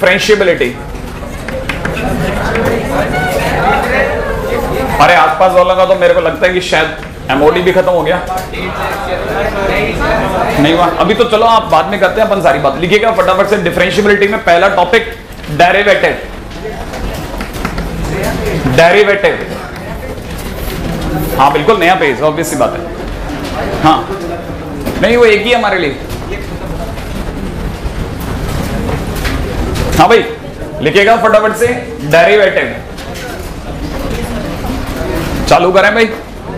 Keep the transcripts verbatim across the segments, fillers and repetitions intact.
Differentiability. अरे आसपास वालों का तो मेरे को लगता है कि शायद एमओडी भी खत्म हो गया, नहीं हुआ अभी तो। चलो आप बाद में करते हैं अपन सारी बात। लिखिएगा फटाफट से डिफरेंशिएबिलिटी में पहला टॉपिक डेरिवेटिव। डेरिवेटिव, हाँ बिल्कुल नया पेज, ऑब्वियस सी बात है। हाँ नहीं वो एक ही है हमारे लिए। हाँ भाई लिखिएगा फटाफट से डेरिवेटिव। चालू करें भाई।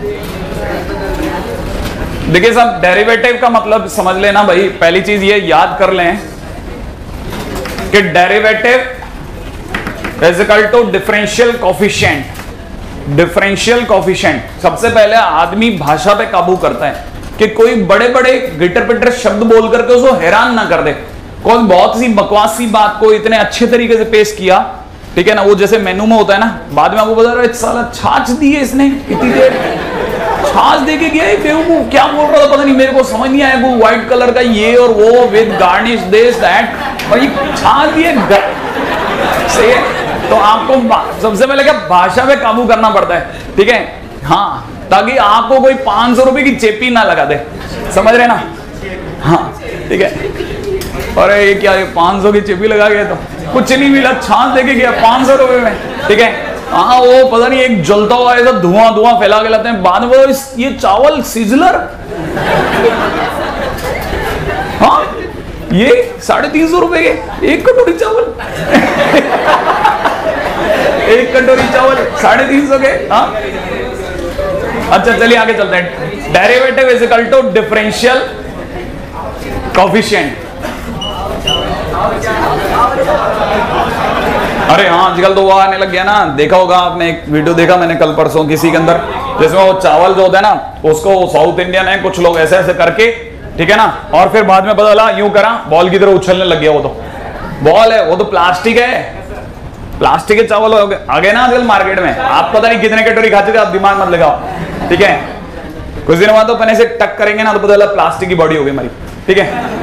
देखिए साहब डेरिवेटिव का मतलब समझ लेना भाई, पहली चीज ये याद कर लें कि derivative is equal to differential coefficient. Differential coefficient सबसे पहले आदमी भाषा पे काबू करता है कि कोई बड़े बड़े गिटर पिटर शब्द बोल करके उसको हैरान ना कर दे। कोई बहुत सी बकवास सी बात को इतने अच्छे तरीके से पेश किया, ठीक है ना, वो जैसे मेनू में होता है ना, बाद में आपको बता रहा है साला छाछ दी है इसने इतनी देर, छाछ दे के गया बेवकूफ, क्या बोल रहा था पता नहीं, मेरे को समझ नहीं आया। वो व्हाइट कलर का ये और वो विद गार्निश दिस दैट, भाई छाछ दिए सही है। तो आपको सबसे पहले क्या भाषा पे काबू करना पड़ता है, ठीक है, हाँ, ताकि आपको कोई पांच सौ रुपए की चेपी ना लगा दे, समझ रहे ना, हाँ ठीक है। अरे ये क्या पांच सौ की चेपी लगा गया तो कुछ नहीं मिला, छाछ देके गया पांच सौ रुपए में, ठीक है। हाँ वो पता नहीं एक जलता हुआ ऐसा धुआं धुआं फैला के लाते हैं, बाद में वो ये चावल सिजलर, हाँ ये साढ़े तीन सौ रुपए के एक कटोरी चावल एक कटोरी चावल साढ़े तीन सौ के, हाँ। अच्छा चलिए आगे चलते हैं। Derivative is equal to differential coefficient. अरे हाँ आजकल तो वो आने लग गया ना, देखा होगा आपने, एक वीडियो देखा मैंने कल परसों किसी के अंदर, जिसमें वो चावल जो होता है ना उसको साउथ इंडियन है कुछ लोग ऐसे ऐसे करके, ठीक है ना, और फिर बाद में पता चला यूं करा बॉल की तरह उछलने लग गया। वो तो बॉल है, वो तो प्लास्टिक है, प्लास्टिक के चावल हो गए आ गए ना आजकल मार्केट में। आप पता नहीं कितने कटोरी खा चुके, आप दिमाग मत लगाओ, ठीक है। कुछ दिन बाद तो अपन ऐसे टक करेंगे ना तो पता चला प्लास्टिक की बॉडी हो गई हमारी, ठीक है।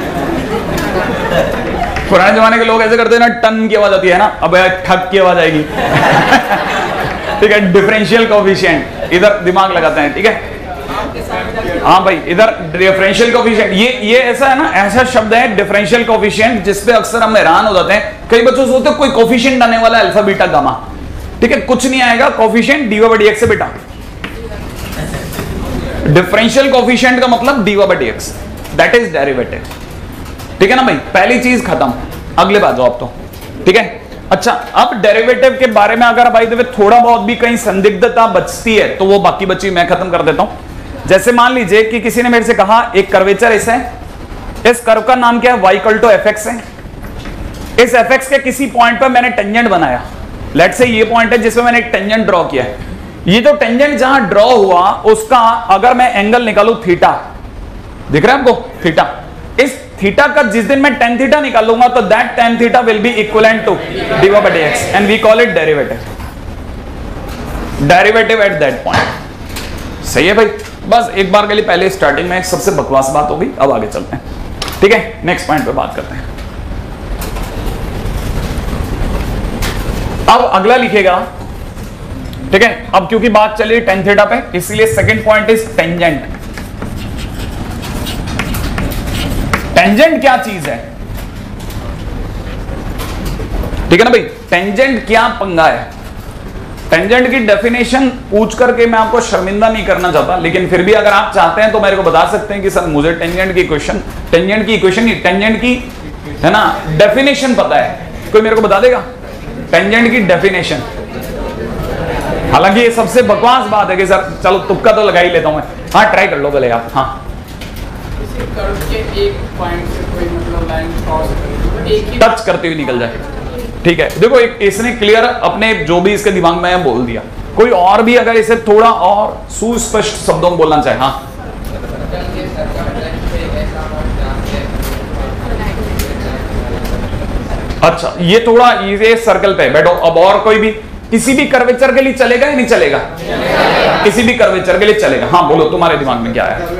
पुराने जमाने के लोग ऐसे करते हैं ना, टन की आवाज आती है ना, अब ठक की आवाज आएगी ठीक है। डिफरेंशियल कोफिशिएंट, इधर दिमाग लगाते हैं, ठीक है। हाँ भाई इधर डिफरेंशियल कोफिशिएंट, ये ये ऐसा है ना, ऐसा शब्द है डिफरेंशियल कोफिशिएंट जिसपे अक्सर हम हैरान हो जाते हैं। कई बच्चों से होते हैं कोई कोफिशिएंट आने वाला है अल्फा बीटा गामा, ठीक है, कुछ नहीं आएगा, coefficient d by d x है बेटा। डिफरेंशियल कोफिशिएंट का मतलब d by d x, that is derivative, ठीक है ना भाई। पहली चीज खत्म, अगले बात जाओ आप तो, ठीक है। अच्छा अब डेरिवेटिव के बारे में अगर भाई देखो थोड़ा बहुत भी कहीं संदिग्धता बचती है तो वो बाकी बची मैं खत्म कर देता हूं। जैसे मान लीजिए कि किसी ने मेरे से कहा एक कर्वेचर ऐसा है, इस कर्व का नाम क्या है, y equal to f x है। इस एफ एक्स के किसी पॉइंट पर मैंने टेंजेंट बनाया, लेट्स से ये पॉइंट है जिसमें मैंने एक टेंजेंट ड्रॉ किया है। ये जो टेंजेंट जहां ड्रॉ हुआ उसका अगर मैं एंगल निकालू थीटा, दिख रहा है आपको थीटा, इस थीटा का जिस दिन मैं टेन थीटा निकालूंगा तो that tan theta will be equivalent to d by d x and we call it derivative. Derivative at that point, सही है भाई। बस एक बार के लिए पहले स्टार्टिंग में सबसे बकवास बात हो गई, अब आगे चलते हैं, ठीक है। नेक्स्ट पॉइंट पे बात करते हैं। अब अगला लिखेगा, ठीक है। अब क्योंकि बात चली टेन थीटा पे इसलिए second point is tangent. Tangent क्या चीज है, ठीक है ना भाई, टेंजेंट क्या पंगा है। टेंजेंट की डेफिनेशन पूछ करके मैं आपको शर्मिंदा नहीं करना चाहता, लेकिन फिर भी अगर आप चाहते हैं तो मेरे को बता सकते हैं कि सर मुझे टेंजेंट की इक्वेशन, टेंजेंट की इक्वेशन नहीं, टेंजेंट की है ना डेफिनेशन पता है, कोई मेरे को बता देगा टेंजेंट की डेफिनेशन। हालांकि ये सबसे बकवास बात है कि सर चलो तुक्का तो लगा ही लेता हूं मैं, हाँ ट्राई कर लो पहले आप। हाँ कर्व के एक पॉइंट से कोई मतलब लाइन क्रॉस करे, एक ही टच करते हुए निकल जाए, ठीक है। देखो एक इसने क्लियर अपने जो भी इसके दिमाग में है बोल दिया, कोई और भी अगर इसे थोड़ा और सुस्पष्ट शब्दों में बोलना चाहे। हाँ अच्छा ये थोड़ा ये सर्कल पे बैठो। अब और कोई भी किसी भी कर्वेचर के लिए चलेगा या नहीं चलेगा, चलेगा। किसी भी कर्वेचर के लिए चलेगा। हाँ बोलो तुम्हारे दिमाग में क्या है।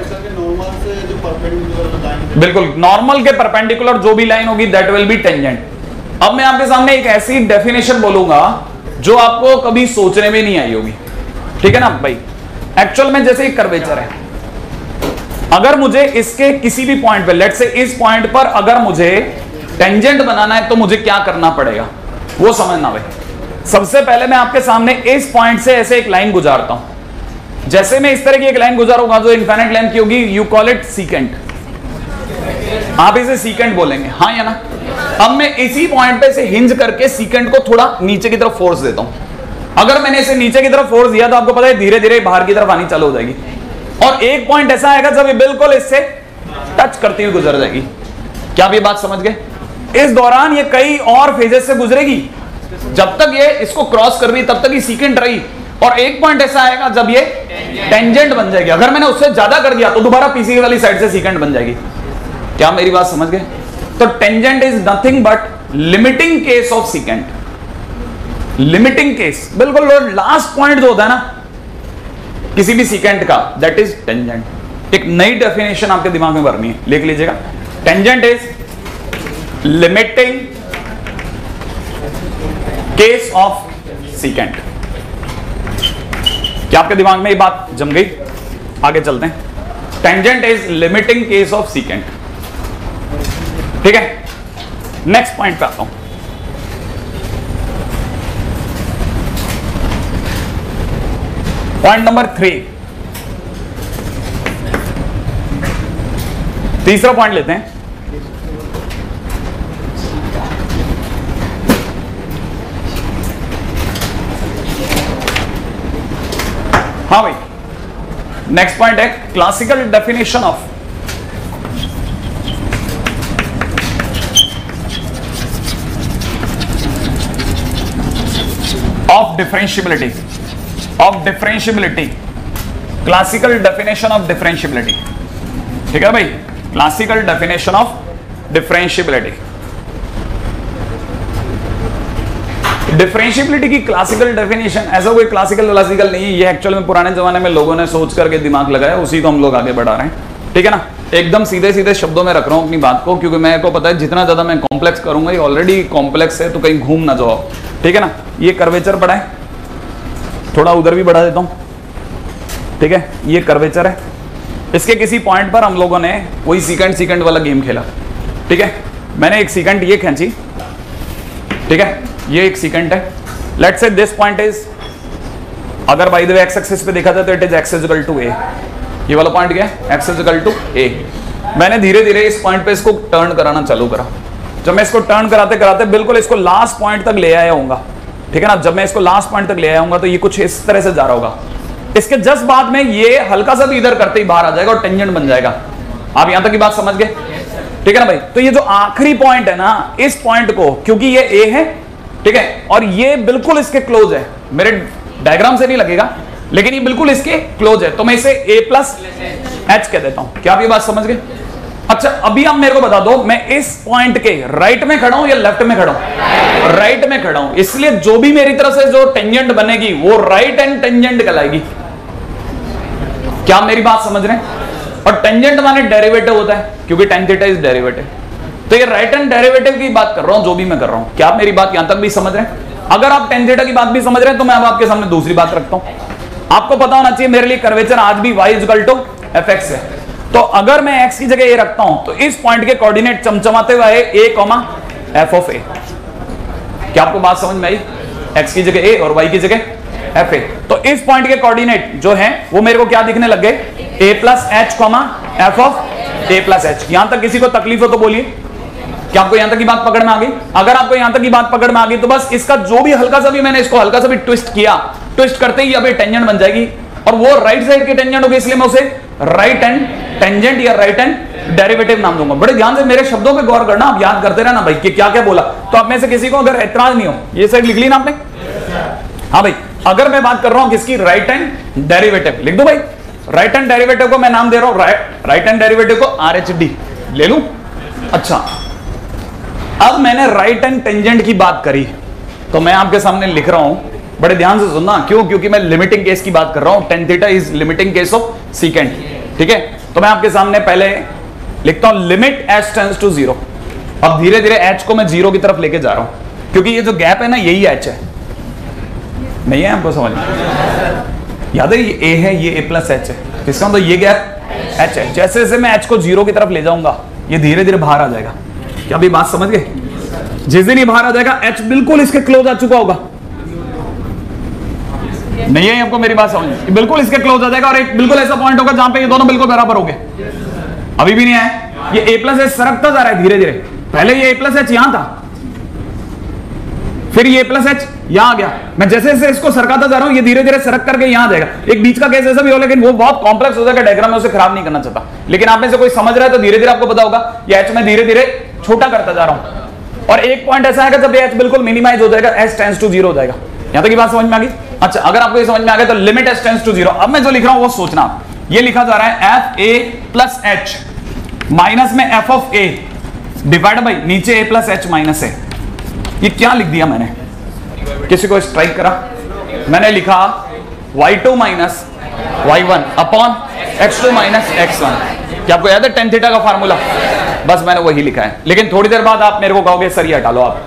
बिल्कुल नॉर्मल के परपेंडिकुलर जो भी लाइन होगी दैट विल बी टेंजेंट। अब मैं आपके सामने एक ऐसी डेफिनेशन बोलूंगा जो आपको कभी सोचने में नहीं आई होगी, ठीक है ना भाई। एक्चुअल में जैसे एक कर्वेचर है, अगर मुझे इसके किसी भी पॉइंट पे, लेट्स से इस पॉइंट पर अगर मुझे टेंजेंट बनाना है तो मुझे क्या करना पड़ेगा वो समझना भाई। सबसे पहले मैं आपके सामने इस पॉइंट से ऐसे एक लाइन गुजारता हूं। जैसे मैं इस तरह की एक लाइन गुजारूंगा जो इनफाइनाइट लेंथ की होगी, यू कॉल इट सीकेंट, आप इसे सीकेंट बोलेंगे, हाँ या ना। अब मैं इसी पॉइंट पे से हिंज करके सीकेंट को थोड़ा नीचे की तरफ फोर्स देता हूं। अगर मैंने इसे नीचे की तरफ फोर्स दिया तो आपको पता है धीरे धीरे बाहर की तरफ आनी चालू हो जाएगी, और एक पॉइंट ऐसा आएगा जब ये बिल्कुल इससे टच करती हुई गुजर जाएगी। क्या आप ये बात समझ गए? इस दौरान ये कई और फेजेस से गुजरेगी, जब तक ये इसको क्रॉस कर रही तब तक ये सीकेंट रही, और एक पॉइंट ऐसा आएगा जब ये टेंजेंट बन जाएगी। अगर मैंने उससे ज्यादा कर दिया तो दोबारा पीछे वाली साइड से सीकेंट बन जाएगी। क्या मेरी बात समझ गए? तो tangent is nothing but limiting case of secant. Limiting case, बिल्कुल लास्ट पॉइंट जो होता है ना किसी भी सीकेंट का, दैट इज टेंजेंट। एक नई डेफिनेशन आपके दिमाग में भरनी है, लिख लीजिएगा। Tangent is limiting case of secant. क्या आपके दिमाग में ये बात जम गई? आगे चलते हैं। Tangent is limiting case of secant, ठीक है। नेक्स्ट पॉइंट पे आता हूं। पॉइंट नंबर थ्री, तीसरा पॉइंट लेते हैं। हाँ भाई, नेक्स्ट पॉइंट है classical definition of of differentiability, of differentiability, classical definition of differentiability, ठीक है भाई। Classical definition of differentiability. Differentiability की क्लासिकल डेफिनेशन, ऐसा कोई क्लासिकल क्लासिकल नहीं है, ये एक्चुअल में पुराने जमाने में लोगों ने सोच करके दिमाग लगाया, उसी को हम लोग आगे बढ़ा रहे हैं, ठीक है ना। एकदम सीधे सीधे शब्दों में रख रहा हूं अपनी बात को, क्योंकि मेरे को पता है जितना ज्यादा मैं कॉम्प्लेक्स करूंगा, ये ऑलरेडी कॉम्प्लेक्स है, तो कहीं घूम ना जाओ, ठीक है ना। ये कर्वेचर पड़ा है, थोड़ा उधर भी बढ़ा देता हूं, ठीक है। ये कर्वेचर है, इसके किसी पॉइंट पर हम लोगों ने वही सीकेंट सीकेंट वाला गेम खेला, ठीक है। मैंने एक सीकेंट ये खींची, ठीक है, ये एक सीकेंट है। Let's say this point is, अगर by the way x axis पे देखा जाए तो it is x is equal to a. ये वाला पॉइंट क्या है? X is equal to a. मैंने धीरे धीरे इस पॉइंट पे इसको टर्न कराना चालू करा। जब मैं इसको टर्न कराते कराते बिल्कुल इसको लास्ट पॉइंट तक ले आया हूंगा, ठीक है ना। जब मैं इसको लास्ट पॉइंट तक ले आया हूंगा तो ये कुछ इस तरह से जा रहा होगा। इसके जस्ट बाद में ये हल्का सा भी इधर करते ही बाहर आ जाएगा और टेंजेंट बन जाएगा। आप यहां तक की बात समझ गए, ठीक है ना भाई। तो ये जो आखिरी पॉइंट है ना, इस पॉइंट को, क्योंकि ये ए है, ठीक है, और ये बिल्कुल इसके क्लोज है, मेरे डायग्राम से नहीं लगेगा लेकिन ये बिल्कुल इसके क्लोज है, तो मैं इसे ए प्लस एच कह देता हूं। क्या आप ये बात समझ गए? अच्छा, अभी आप मेरे को बता दो, मैं इस पॉइंट के राइट में खड़ा हूं या लेफ्ट में खड़ा हूं? राइट में खड़ा हूं, इसलिए जो भी मेरी तरफ से जो टेंजेंट बनेगी वो राइट एंड टेंजेंट कहलाएगी। क्या आप मेरी बात समझ रहे हैं? और टेंजेंट माने डेरिवेटिव होता है, क्योंकि tan थीटा इज डेरिवेटिव। तो ये राइट एंड डेरिवेटिव की बात कर रहा हूं, जो भी मैं कर रहा हूं। क्या आप मेरी बात यहां तक भी समझ रहे हैं? अगर आप tan थीटा की बात भी समझ रहे हैं तो मैं अब आपके सामने दूसरी बात रखता हूं। आपको पता होना चाहिए मेरे लिए कर्वेचर आज भी y equal to f x है। तो अगर मैं x की जगह a रखता हूं तो इस पॉइंट के कोऑर्डिनेट चमचमाते हुए आए a comma f of a। क्या आपको बात समझ में आई? x की जगह a और y की जगह एफ ए। तो इस पॉइंट के कोऑर्डिनेट जो हैं वो मेरे को क्या दिखने लग गए? a plus h comma f of a plus h. यहां तक किसी को तकलीफ हो तो बोलिए, क्या आपको यहां तक की बात पकड़ में आ गई? अगर आपको यहां तक की बात पकड़ में आ गई तो बस इसका जो भी हल्का सा भी मैंने इसको हल्का सा भी ट्विस्ट किया, ट्विस्ट करते ही अब ये टेंजेंट बन जाएगी, और वो राइट साइड की टेंजेंट होगी, इसलिए मैं उसे राइट एंड टेंजेंट या राइट एंड डेरिवेटिव नाम दूंगा। बड़े ध्यान से मेरे शब्दों पे गौर करना, आप याद करते रहना भाई कि क्या क्या बोला। तो आप में से किसी को अगर एतराज नहीं हो, ये साइड लिख ली ना आपने? हाँ भाई, अगर मैं बात कर रहा हूं किसकी? राइट एंड डेरिवेटिव, लिख दो भाई। राइट एंड डेरिवेटिव को मैं नाम दे रहा हूं राइट एंड डेरिवेटिव को आर एच डी ले लूं। अच्छा, अब मैंने राइट एंड टेंजेंट की बात करी तो मैं आपके सामने लिख रहा हूं, बड़े ध्यान से सुनना, क्यों? क्योंकि मैं लिमिटिंग केस की बात कर रहा हूं। tan theta is limiting case of secant, ठीक है। तो मैं आपके सामने पहले लिखता हूं limit h tends to zero, अब धीरे धीरे एच को मैं जीरो की तरफ लेके जा रहा हूं, क्योंकि ये जो गैप है ना यही एच है। नहीं है आपको समझ में? याद है ये ए है, ये ए प्लस एच है, इसका मतलब ये गैप एच है। जैसे जैसे मैं एच को जीरो की तरफ ले जाऊंगा ये धीरे धीरे बाहर आ जाएगा। क्या अभी बात समझ गए? जिस दिन ये बाहर आ जाएगा एच बिल्कुल इसके क्लोज आ चुका होगा। नहीं है आपको मेरी बात समझ? बिल्कुल इसके क्लोज आ जाएगा और एक बिल्कुल ऐसा पॉइंट होगा जहां पे ये दोनों बिल्कुल बराबर हो गए। अभी भी नहीं आया, ये ए प्लस एच सरकता जा रहा है धीरे धीरे। पहले ये ए प्लस एच यहां था, फिर ये प्लस एच यहां आ गया। मैं जैसे जैसे इसको सरकाता जा रहा हूं ये धीरे धीरे सरक करके यहां आ जाएगा। एक बीच का केस ऐसा भी हो, लेकिन वो बहुत कॉम्प्लेक्स हो जाएगा, डायग्राम में उसे खराब नहीं करना चाहता। लेकिन आप में से कोई समझ रहा है तो धीरे धीरे आपको पता होगा ये एच मैं धीरे धीरे छोटा करता जा रहा हूं और एक पॉइंट ऐसा आएगा जब एच बिल्कुल मिनिमाइज हो जाएगा, एच टेंड्स टू जीरो हो जाएगा। यहां तक की बात समझ में आ गई? अच्छा, अगर आपको ये समझ में आ गया तो limit h tends to zero. अब मैं जो लिख रहा हूं वो सोचना, ये लिखा जा रहा है f a plus h minus में f of a divide by नीचे a plus h minus a. ये क्या लिख दिया मैंने? किसी को स्ट्राइक करा? मैंने लिखा y two minus y one upon x two minus x one. क्या आपको याद है टेन थीटा का फार्मूला? बस मैंने वही लिखा है। लेकिन थोड़ी देर बाद आप मेरे को कहोगे सर ये हटा लो आप।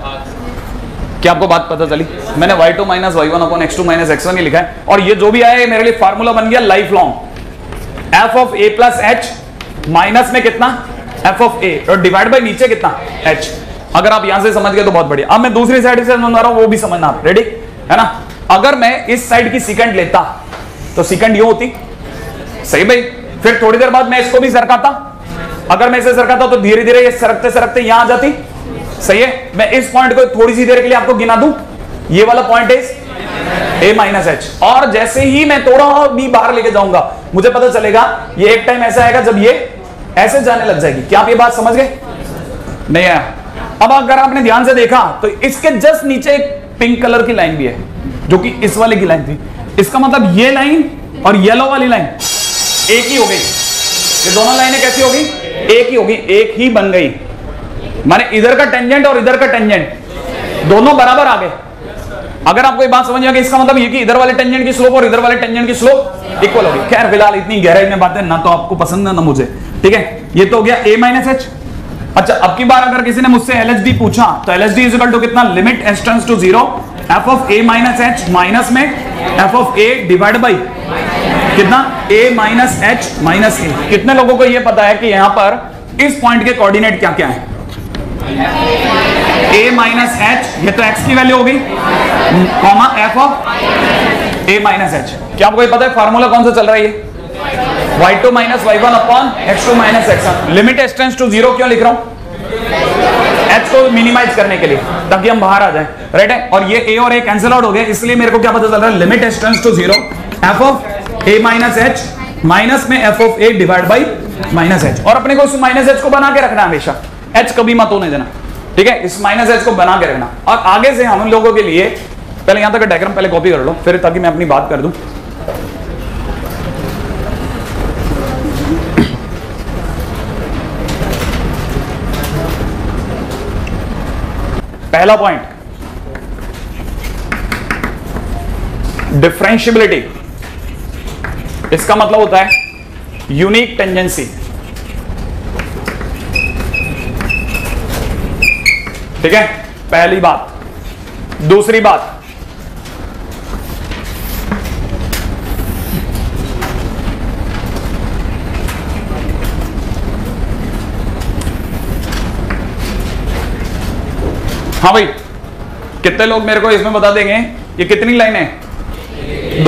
क्या आपको बात पता चली? मैंने y two minus y one upon x two minus x one ही लिखा है और ये जो भी आया मेरे लिए फार्मूला बन गया life long. F of a plus h minus में कितना? एफ ऑफ ए और डिवाइड बाई नीचे कितना? एच। अगर आप यहां से समझ गए तो बहुत बढ़िया। अब मैं दूसरी साइड से समझा रहा हूं, वो भी समझना आप। रेडी है ना? अगर मैं इस साइड की सीकेंड लेता तो सीकेंड ये होती, सही भाई। फिर थोड़ी देर बाद मैं इसको भी सरकाता, अगर मैं इसे सरकाता तो धीरे धीरे ये सरकते सरकते यहां आ जाती, सही है। मैं इस पॉइंट को थोड़ी सी देर के लिए आपको गिना दूं, ये वाला point is a minus h. और जैसे ही मैं थोड़ा भी बाहर लेके जाऊंगा मुझे पता चलेगा ये एक टाइम ऐसा आएगा जब ये ऐसे जाने लग जाएगी। क्या आप ये बात समझ गए? नहीं आया? अब अगर आपने ध्यान से देखा तो इसके जस्ट नीचे एक पिंक कलर की लाइन भी है जो कि इस वाले की लाइन थी। इसका मतलब ये लाइन और येलो वाली लाइन एक ही हो गई। ये दोनों लाइनें कैसी होगी? एक ही होगी, एक ही बन गई। माने इधर का टेंजेंट और इधर का टेंजेंट दोनों बराबर आ गए। अगर आपको ये बात समझ आ गई इसका मतलब ये कि इधर वाले टेंजेंट की स्लोप और इधर वाले टेंजेंट की स्लोप इक्वल होगी। खैर फिलहाल इतनी गहराई में बातें ना तो आपको पसंद है ना मुझे, ठीक है। ये तो हो गया a माइनस एच। अच्छा, अब की बार अगर किसी ने मुझसे एल एच डी पूछा तो L H D is equal to कितना? Limit h tends to zero f of a minus h minus में f of a divide by कितना? a minus h minus a। कितने लोगों को यह पता है कि यहां पर इस पॉइंट के कोऑर्डिनेट क्या क्या है? a माइनस एच, ये तो x की वैल्यू होगी, comma f of a minus h. क्या आपको ये पता है फार्मूला कौन सा चल रहा है? ये y two minus y one upon x two minus x one. Limit h tends to zero क्यों लिख रहा हूं? h को मिनिमाइज करने के लिए, ताकि हम बाहर आ जाएं, राइट है। और ये a और a कैंसिल आउट हो गए, इसलिए मेरे को क्या पता चल रहा है? Limit h tends to zero f of a minus h minus में f of a divide by minus h. और अपने को उस माइनस एच को बना के रखना हमेशा, h कभी मत होने देना, ठीक है। इस माइनस एच को बना के रखना। और आगे से हम लोगों के लिए पहले यहां तक का डायग्राम पहले कॉपी कर लो, फिर ताकि मैं अपनी बात कर दूं। पहला पॉइंट, डिफरेंशियबिलिटी। इसका मतलब होता है यूनिक टेंजेंसी, ठीक है, पहली बात। दूसरी बात, हाँ भाई, कितने लोग मेरे को इसमें बता देंगे ये कितनी लाइन है? दो।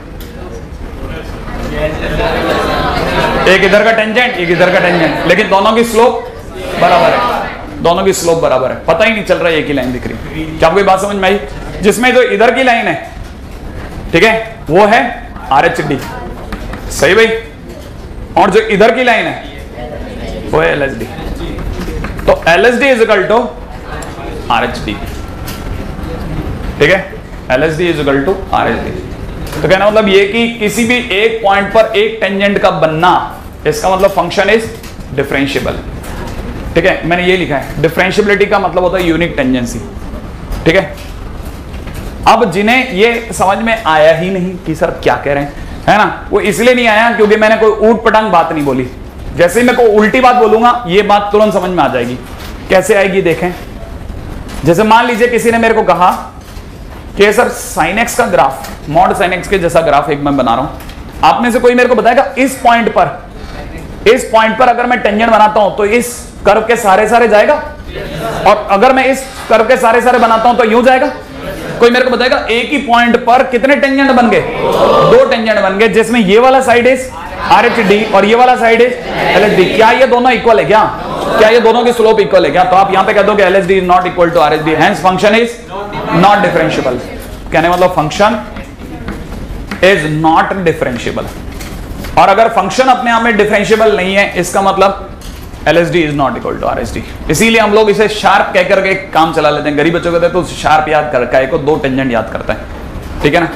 एक इधर का टेंजेंट, एक इधर का टेंजेंट, लेकिन दोनों की स्लोप बराबर है। दोनों की स्लोप बराबर है, पता ही नहीं चल रहा है एक ही लाइन दिख रही। क्या आपको बात समझ में आई? जिसमें जो इधर की लाइन है, ठीक है, वो है आर एच डी, सही भाई। और जो इधर की लाइन है वो है एल एच डी। तो L H D is equal to R H D, ठीक है। L H D is equal to R H D. तो कहना मतलब ये कि किसी भी एक पॉइंट पर एक टेंजेंट का बनना, इसका मतलब फंक्शन इज डिफरेंशिएबल, ठीक है। मैंने ये लिखा है, डिफरेंशिएबिलिटी का मतलब होता है यूनिक टेंजेंसी, ठीक है। अब जिन्हें ये समझ में आया ही नहीं कि सर क्या कह रहे हैं, है ना, वो इसलिए नहीं आया क्योंकि मैंने कोई ऊट पटांग बात नहीं बोली। जैसे ही मैं कोई उल्टी बात बोलूंगा ये बात तुरंत समझ में आ जाएगी। कैसे आएगी देखें। जैसे मान लीजिए किसी ने मेरे को कहा कि सर साइन एक्स का ग्राफ, मॉड साइन एक्स के जैसा ग्राफ एक मैं बना रहा हूं, आप में से कोई मेरे को बताएगा इस पॉइंट पर, इस पॉइंट पर अगर मैं टेंजेंट बनाता हूं तो इस कर्व के सारे सारे जाएगा, और अगर मैं इस कर्व के सारे सारे बनाता हूं तो यूं जाएगा। कोई मेरे को बताएगा एक ही पॉइंट पर कितने टेंजेंट बन गए, दो टेंजेंट बन गए, जिसमें ये वाला side is R H D और ये वाला side is L H D. क्या ये दोनों इक्वल है? क्या क्या ये दोनों की स्लोप इक्वल है? क्या? तो आप यहां पे कह दो कि L H D is not equal to R H D, hence function is not differentiable. कहने मतलब फंक्शन इज नॉट डिफरेंशिएबल। और अगर फंक्शन अपने आप में डिफरेंशिएबल नहीं है, इसका मतलब L H D is not equal to R H D. इसीलिए हम लोग इसे शार्प कह करके काम चला लेते हैं। गरीब बच्चों कहते हैं तो शार्प याद कर, काय को दो टेंजेंट याद करता है, ठीक है ना।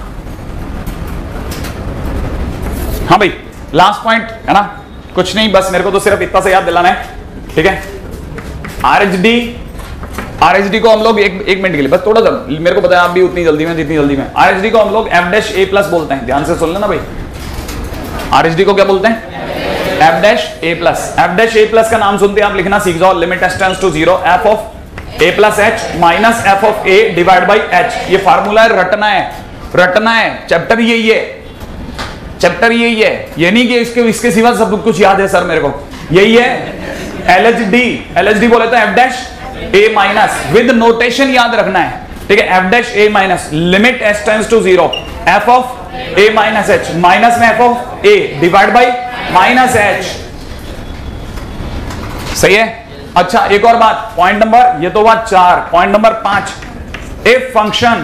हाँ भाई, लास्ट पॉइंट है ना, कुछ नहीं, बस मेरे को तो सिर्फ इतना से याद दिलाना है, ठीक है। R H D, R H D को हम लोग एक एक मिनट के लिए बस थोड़ा सा, मेरे को बताया आप भी उतनी जल्दी में जितनी जल्दी में। आर एच डी को हम लोग एफ डैश ए प्लस बोलते हैं, ध्यान से सुन लेना भाई। आर एच डी को क्या बोलते हैं? F dash a plus. F dash a plus का नाम सुनते हैं आप लिखना सीख जाओ, limit h tends to zero f of a plus h minus f of a divide by h. ये फार्मूला है, रटना है, रटना है, चैप्टर यही है, चैप्टर यही है। ये नहीं कि इसके इसके सिवा सब कुछ याद है सर मेरे को, यही है L H D. L H D बोले तो f dash a minus, with notation याद रखना है, ठीक है। F dash a minus limit h tends to zero f of a minus h, minus में f of a divide by minus h, सही है। अच्छा एक और बात, पॉइंट नंबर, ये तो बात चार, पॉइंट नंबर पांच, if function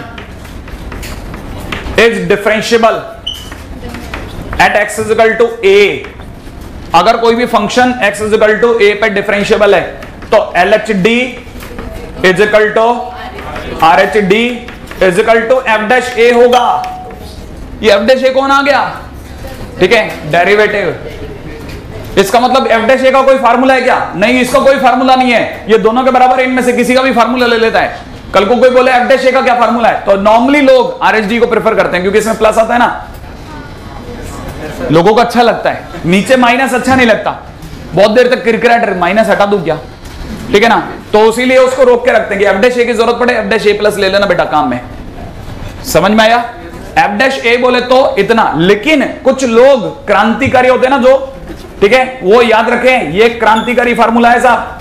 is differentiable at x is equal to a, अगर कोई भी function x is equal to a पे डिफरेंशिएबल है तो L H D is equal to R H D is equal to f dash a होगा। ये F dash ए कौन आ गया, ठीक है, डेरिवेटिव। इसका मतलब एफ डैश ए का कोई फार्मूला है क्या? नहीं, इसका कोई फार्मूला नहीं है, ये दोनों के बराबर इनमें से किसी का भी फार्मूला ले लेता है। कल को कोई बोले एफ डैश ए का क्या फार्मूला है, तो नॉर्मली लोग आर एच डी को प्रेफर करते हैं क्योंकि इसमें प्लस आता है ना, लोगों को अच्छा लगता है। नीचे माइनस अच्छा नहीं लगता, बहुत देर तक क्रिकेट माइनस हटा दूं क्या, ठीक है ना, तो इसीलिए उसको रोक के रखते हैं कि एफ डैश ए की जरूरत पड़े एफ डैश ए प्लस ले लेना बेटा काम में। समझ में आया? एफ डैश ए बोले तो इतना, लेकिन कुछ लोग क्रांतिकारी होते हैं ना जो, ठीक है, वो याद रखें ये क्रांतिकारी फार्मूला है साहब।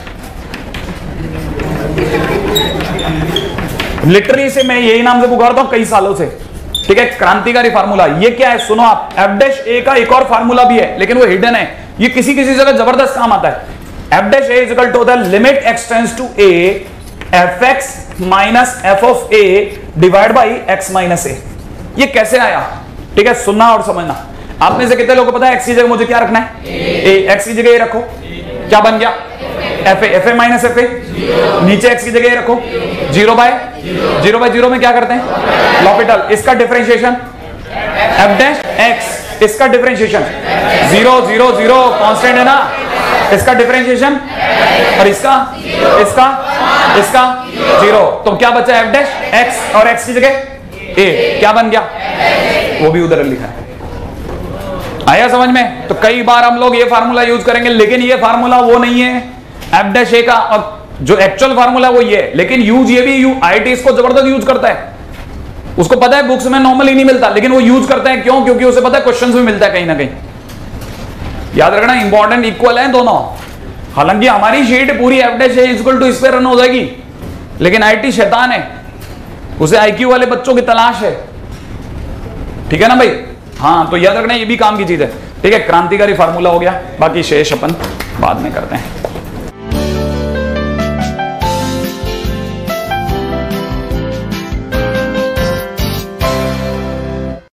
लिटरली से मैं यही नाम से पुकारता हूं कई सालों से, ठीक है, क्रांतिकारी फार्मूला। ये क्या है सुनो आप, एफ डैश ए का एक और फार्मूला भी है लेकिन वो हिडन है, ये किसी किसी जगह जबरदस्त काम आता है। F dash a is equal to the limit x tends to a f x minus f of a divide by x minus a. ये कैसे आया, ठीक है, सुनना और समझना। आप में से कितने लोगों को पता है एक्स की जगह मुझे क्या रखना है? ए। एक्स की जगह ये रखो, क्या बन गया? F a, f a minus f a. नीचे एक्स की जगह ये रखो, zero by zero by zero में क्या करते हैं? लॉपिटल। इसका डिफरेंशिएशन एफ डैश एक्स, इसका differentiation zero zero zero constant है ना, इसका डिफरेंशिएशन, और इसका इसका इसका जीरो, तो क्या बचा? एफ डैश एक्स और एक्स की जगह ए, क्या बन गया? वो भी उधर लिखा है। आया समझ में? तो कई बार हम लोग ये फार्मूला यूज करेंगे लेकिन ये फार्मूला वो नहीं है एफ डैश ए का, और जो एक्चुअल फार्मूला वो ये है, लेकिन यूज ये भी यू आईटी इसको जबरदस्त यूज करता है। उसको पता है बुक्स में नॉर्मली नहीं मिलता लेकिन वो यूज करते हैं, क्यों? क्योंकि उसे पता है क्वेश्चंस में मिलता है कहीं ना कहीं। याद रखना इंपॉर्टेंट इक्वल है दोनों। हालांकि हमारी शीट पूरी f dash a equal to इस पे रन हो जाएगी लेकिन आईटी शैतान है, उसे आईक्यू वाले बच्चों की तलाश है, ठीक है ना भाई। हाँ तो याद रखना ये भी काम की चीज है, ठीक है। क्रांतिकारी फार्मूला हो गया, बाकी शेष अपन बाद में करते हैं।